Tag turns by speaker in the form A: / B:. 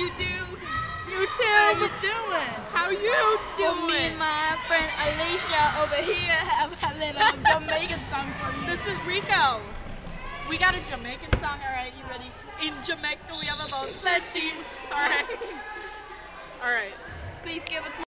A: YouTube.
B: How you doing?
A: How you doing?
B: Well, me and my friend Alicia over here have a little Jamaican song for you.
A: This is Rico. We got a Jamaican song. All right, you ready? In Jamaica, we have a bob-sled team. All right. All right.
B: Please give us